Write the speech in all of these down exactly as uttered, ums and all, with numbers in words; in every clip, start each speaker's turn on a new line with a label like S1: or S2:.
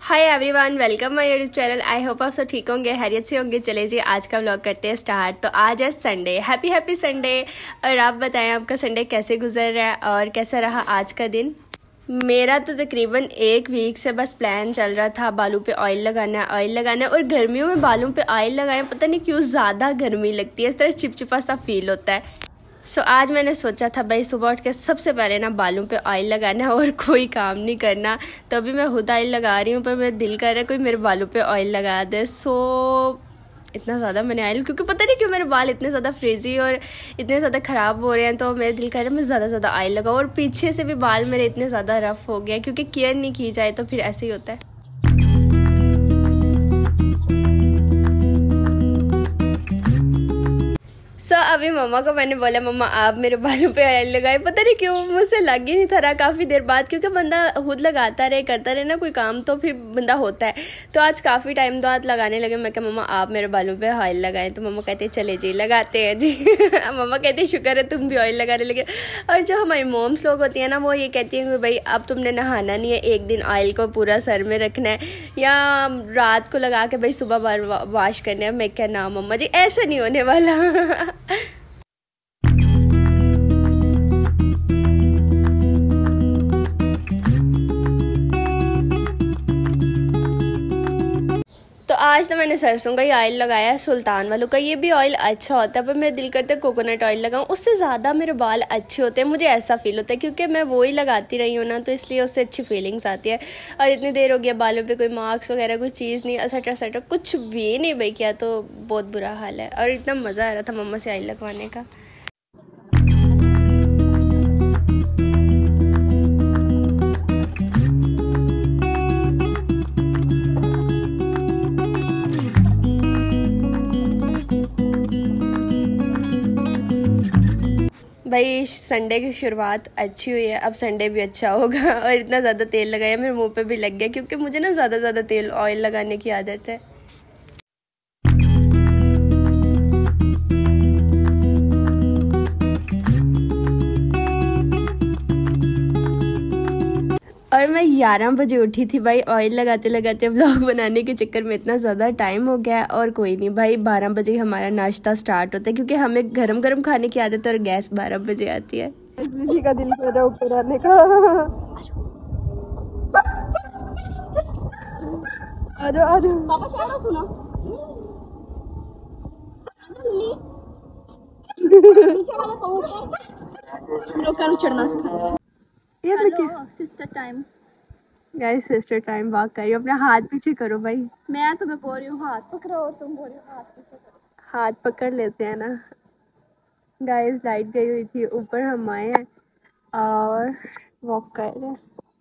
S1: Hi everyone, welcome my YouTube channel. I hope आप सब ठीक होंगे, हैरियत से होंगे। चले जी आज का व्लॉग करते हैं स्टार्ट। तो आज है संडे, हैप्पी हैप्पी संडे। और आप बताएं आपका संडे कैसे गुजर रहा है और कैसा रहा आज का दिन। मेरा तो तकरीबन एक वीक से बस प्लान चल रहा था बालों पे ऑयल लगाना है ऑयल लगाना है और गर्मियों में बालों पे ऑयल लगाएं, पता नहीं क्यों ज़्यादा गर्मी लगती है, इस तरह चिपचिपा सा फील होता है। सो so, आज मैंने सोचा था भाई सुबह उठ के सबसे पहले ना बालों पे ऑयल लगाना और कोई काम नहीं करना। तो अभी मैं खुद ऑयल लगा रही हूँ, पर मेरा दिल कर रहा है कोई मेरे बालों पे ऑयल लगा दे। सो so, इतना ज़्यादा मैंने ऑयल, क्योंकि पता नहीं क्यों मेरे बाल इतने ज़्यादा फ्रीजी और इतने ज़्यादा ख़राब हो रहे हैं, तो मेरा दिल कर रहा है मैं ज़्यादा ज़्यादा ऑयल लगाऊँ। और पीछे से भी बाल मेरे इतने ज़्यादा रफ़ हो गए, क्योंकि केयर नहीं की जाए तो फिर ऐसे ही होता है। सो so, अभी मम्मा को मैंने बोला मम्मा आप मेरे बालों पे ऑयल लगाए, पता नहीं क्यों मुझसे लग ही नहीं था रहा काफ़ी देर बाद, क्योंकि बंदा खुद लगाता रहे करता रहे ना कोई काम तो फिर बंदा होता है। तो आज काफ़ी टाइम बाद लगाने लगे। मैं कहा मम्मा आप मेरे बालों पे ऑयल लगाएं, तो मम्मा कहते चले जी लगाते हैं जी। मम्मा कहती शुक्र है तुम भी ऑयल लगाने लगे। और जो हमारी मोम्स लोग होती हैं ना, वो ये कहती हैं कि भाई अब तुमने नहाना नहीं है, एक दिन ऑयल को पूरा सर में रखना है या रात को लगा के भाई सुबह बार वॉश करना है। मैं क्या ना मम्मा जी ऐसा नहीं होने वाला। तो आज तो मैंने सरसों का ही ऑयल लगाया है, सुल्तान वालों का। ये भी ऑयल अच्छा होता है, पर मेरा दिल करता है कोकोनट ऑयल लगाऊं, उससे ज़्यादा मेरे बाल अच्छे होते हैं। मुझे ऐसा फील होता है क्योंकि मैं वो ही लगाती रही हूँ ना, तो इसलिए उससे अच्छी फीलिंग्स आती है। और इतनी देर हो गया बालों पे कोई मार्क्स वगैरह कोई चीज़ नहीं, असटा असटा कुछ भी नहीं भाई किया, तो बहुत बुरा हाल है। और इतना मज़ा आ रहा था मम्मा से ऑयल लगवाने का। भाई संडे की शुरुआत अच्छी हुई है, अब संडे भी अच्छा होगा। और इतना ज़्यादा तेल लगाया मेरे मुंह पे भी लग गया, क्योंकि मुझे ना ज़्यादा ज़्यादा तेल ऑयल लगाने की आदत है। और मैं ग्यारह बजे उठी थी भाई, ऑयल लगाते लगाते व्लॉग बनाने के चक्कर में इतना ज़्यादा टाइम हो गया। और कोई नहीं भाई, बारह बजे हमारा नाश्ता स्टार्ट होता है, क्योंकि हमें गरम गरम खाने की आदत है और गैस बारह बजे आती है। किसी का दिल कर रहा है ऊपर आने का। आ जाओ आ जाओ पापा, चाय ना सुना नीचे वाला पाऊ लोग चढ़ना सिखा। Hello sister time, guys sister time walk करिए, अपना हाथ पीछे करो भाई। मैं तुम्हें बोल रही हूँ हाथ पकड़ो और तुम बोल रही हो हाथ पीछे करो। हाथ पकड़ लेते हैं ना। गाइस लाइट गई हुई थी, ऊपर हम आए हैं और वॉक कर रहे हैं।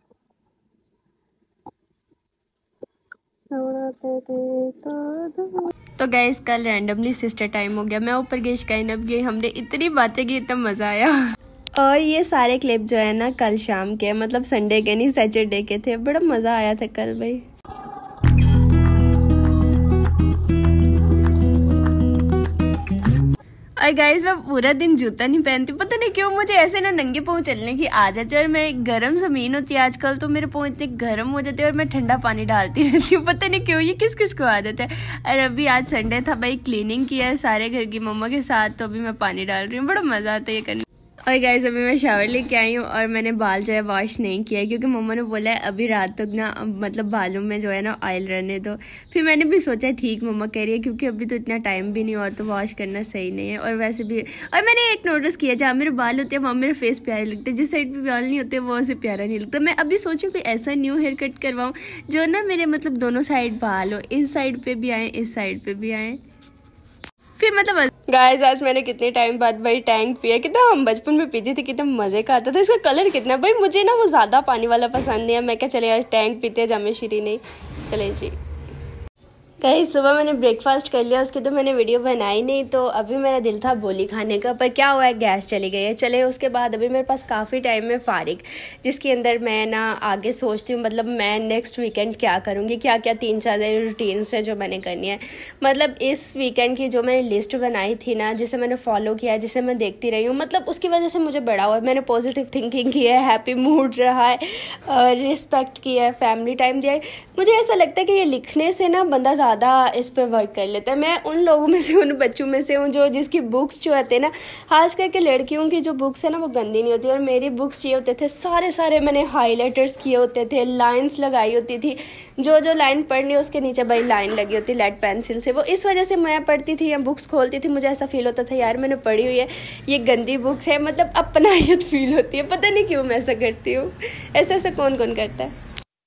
S1: तो गाइस कल रैंडमली सिस्टर टाइम हो गया, मैं ऊपर गई काइनब गई, हमने इतनी बातें की, इतना मज़ा आया। और ये सारे क्लिप जो है ना कल शाम के, मतलब संडे के नहीं सैटरडे के थे। बड़ा मज़ा आया था कल भाई। और गाइस मैं पूरा दिन जूता नहीं पहनती, पता नहीं क्यों मुझे ऐसे ना नंगे पाँव चलने की आदत है। और मैं गर्म ज़मीन होती है आजकल, तो मेरे पाँव इतने गर्म हो जाते हैं और मैं ठंडा पानी डालती रहती हूँ, पता नहीं क्यों, ये किस किस को आदत है। और अभी आज संडे था भाई, क्लीनिंग किया है सारे घर की मम्मा के साथ, तो अभी मैं पानी डाल रही हूँ, बड़ा मज़ा आता है ये करने। और गाइस अभी मैं शावर लेके आई हूँ और मैंने बाल जो है वॉश नहीं किया, क्योंकि मम्मा ने बोला है अभी रात तक ना मतलब बालों में जो है ना ऑयल रहने दो। फिर मैंने भी सोचा ठीक मम्मा कह रही है, क्योंकि अभी तो इतना टाइम भी नहीं हुआ, तो वॉश करना सही नहीं है। और वैसे भी, और मैंने एक नोटिस किया, जहाँ मेरे बाल होते हैं वहाँ मेरे फेस प्यारे लगते हैं, जिस साइड पे बाल नहीं होते वो ऐसे प्यारा नहीं लगता। मैं अभी सोचूँ कि ऐसा न्यू हेयर कट करवाऊँ जो ना मेरे मतलब दोनों साइड बाल हो, इस साइड पर भी आए इस साइड पर भी आए, फिर मतलब। गाइस आज मैंने कितने टाइम बाद भाई टैंक पिया, कितना हम बचपन में पीती थी, कितना मज़े का आता था। इसका कलर कितना भाई, मुझे ना वो ज़्यादा पानी वाला पसंद नहीं है। मैं क्या चले यार टैंक पीते हैं जामे श्री नहीं, चले जी। गाइस सुबह मैंने ब्रेकफास्ट कर लिया, उसकी तो मैंने वीडियो बनाई नहीं। तो अभी मेरा दिल था बोली खाने का, पर क्या हुआ है गैस चली गई है। चले उसके बाद अभी मेरे पास काफ़ी टाइम है फारिग, जिसके अंदर मैं ना आगे सोचती हूँ मतलब मैं नेक्स्ट वीकेंड क्या करूँगी, क्या क्या तीन चार रूटीन्स है जो मैंने करनी है। मतलब इस वीकेंड की जो मैंने लिस्ट बनाई थी ना, जिसे मैंने फॉलो किया है, जिसे मैं देखती रही हूँ, मतलब उसकी वजह से मुझे बड़ा हुआ है। मैंने पॉजिटिव थिंकिंग की है, हैप्पी मूड रहा है, रिस्पेक्ट किया है, फैमिली टाइम दिया है। मुझे ऐसा लगता है कि ये लिखने से ना बंदा ज़्यादा इस पे वर्क कर लेता है। मैं उन लोगों में से, उन बच्चों में से हूँ जो जिसकी बुक्स जो आते हैं ना, खास करके लड़कियों की जो बुक्स है ना वो गंदी नहीं होती। और मेरी बुक्स ये होते थे सारे सारे मैंने हाईलाइटर्स किए होते थे, लाइंस लगाई होती थी, जो जो लाइन पढ़नी है उसके नीचे भाई लाइन लगी होती लेड पेंसिल से। वो इस वजह से मैं पढ़ती थी या बुक्स खोलती थी, मुझे ऐसा फील होता था यार मैंने पढ़ी हुई है, ये गंदी बुक्स है, मतलब अपनाहियत फील होती है। पता नहीं क्यों मैं ऐसा करती हूँ। ऐसा ऐसा कौन कौन करता है।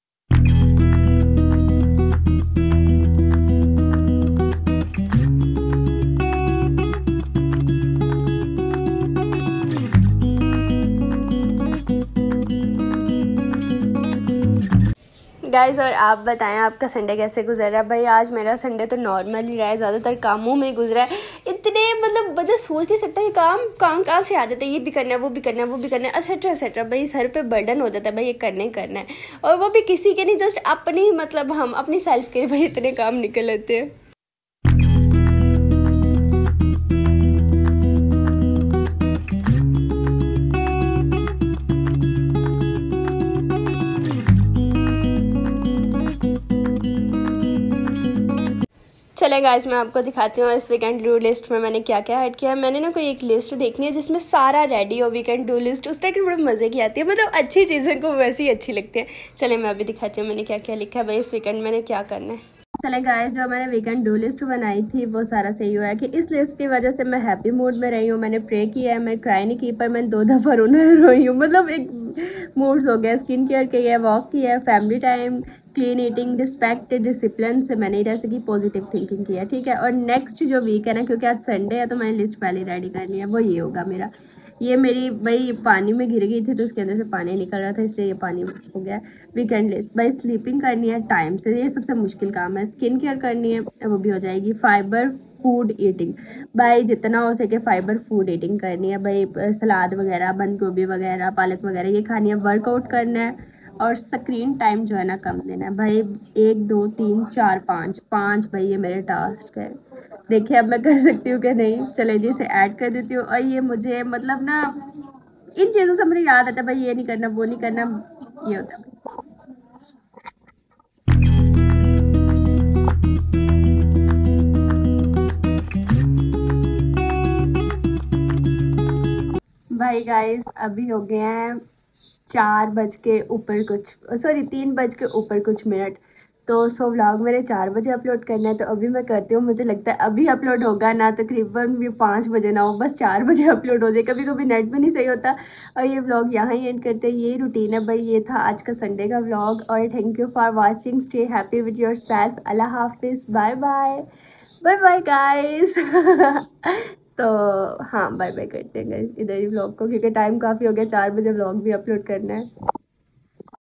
S1: गाइस और आप बताएं आपका संडे कैसे गुजर रहा है। भाई आज मेरा संडे तो नॉर्मल ही रहा है, ज़्यादातर कामों में गुजरा है। इतने मतलब बंदा सोच नहीं सकता कि काम काम कहाँ से आ जाता है, ये भी करना है वो भी करना है वो भी करना है एक्सेट्रा एक्सेट्रा। भाई सर पे बर्डन हो जाता है, भाई ये करना ही करना है, और वो भी किसी के नहीं, जस्ट अपनी, मतलब हम अपनी सेल्फ के भाई इतने काम निकल लेते हैं। चले गाइस मैं आपको दिखाती हूँ इस वीकेंड डू लिस्ट में मैंने क्या क्या ऐड किया है। मैंने ना कोई एक लिस्ट देखनी है जिसमें सारा रेडी हो, वीकेंड डू लिस्ट, उस टाइम बड़े मज़े की आती है, मतलब अच्छी चीज़ें को वैसे ही अच्छी लगती है। चले मैं अभी दिखाती हूँ मैंने क्या क्या लिखा है भाई इस वीकेंड मैंने क्या करना है। चले गाइस जो मैंने वीकेंड डू लिस्ट बनाई थी वो सारा सही हुआ है कि इस लिस्ट की वजह से मैं हैप्पी मूड में रही हूँ। मैंने प्रे किया है, मैं ट्राई नहीं की, पर मैं दो दफ़ा रोना रोई हूँ, मतलब एक मूड्स हो गया। स्किन केयर किया है, वॉक किया है, family time, clean eating, respect, discipline से मैंने जैसे कि पॉजिटिव थिंकिंग की है, ठीक है। और नेक्स्ट जो वीक है ना, क्योंकि आज संडे है तो मैंने लिस्ट पहले रेडी करनी है, वो ये होगा मेरा। ये मेरी भाई पानी में गिर गई थी तो उसके अंदर से पानी निकल रहा था, इसलिए ये पानी हो गया। वीकेंड लिस्ट भाई स्लीपिंग करनी है टाइम से, ये सबसे मुश्किल काम है। स्किन केयर करनी है, वो भी हो जाएगी। फाइबर फूड ईटिंग, भाई जितना हो सके फाइबर फूड ईटिंग करनी है भाई, सलाद वगैरह, बंद गोभी वगैरह, पालक वगैरह ये खानी है। वर्कआउट करना है और स्क्रीन टाइम जो है ना कम देना है भाई। एक दो तीन चार पाँच पाँच भाई ये मेरे टास्क है। देखिए अब मैं कर सकती हूँ कि नहीं। चले जी इसे ऐड कर देती हूँ। और ये मुझे मतलब ना इन चीज़ों से मुझे याद आता है भाई ये नहीं करना वो नहीं करना, ये होता है भाई। गाइस अभी हो गए हैं चार बज के ऊपर कुछ, सॉरी तीन बज के ऊपर कुछ मिनट। तो सो व्लॉग मेरे चार बजे अपलोड करना है, तो अभी मैं करती हूँ। मुझे लगता है अभी अपलोड होगा ना तकरीबन भी पाँच बजे ना हो, बस चार बजे अपलोड हो जाए। कभी कभी नेट भी नहीं सही होता। और ये व्लॉग यहाँ ही एंड करते हैं, ये रूटीन है भाई। ये था आज का संडे का व्लॉग, और thank you for watching. Stay happy with yourself. अल्लाह हाफिज़, bye bye bye bye guys. तो हाँ बाय बाय करते हैं गाइस इधर ही व्लॉग को, क्योंकि टाइम काफ़ी हो गया, चार बजे व्लॉग भी अपलोड करना है।